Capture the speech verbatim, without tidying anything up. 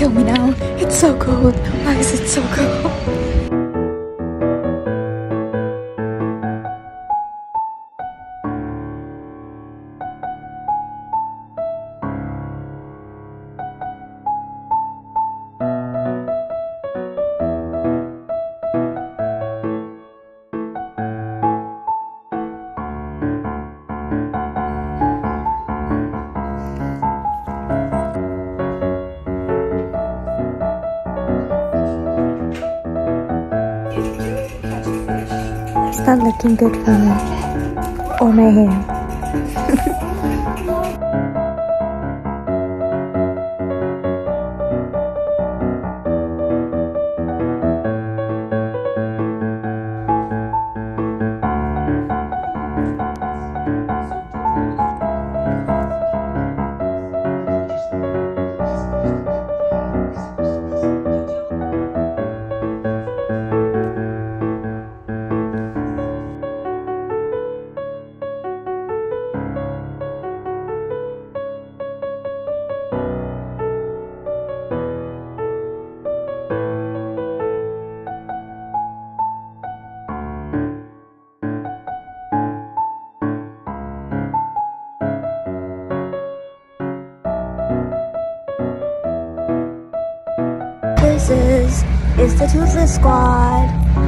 kill me now. It's so cold. Why is it so cold? It's not looking good for me or my hair. This is, is the Toothless Squad.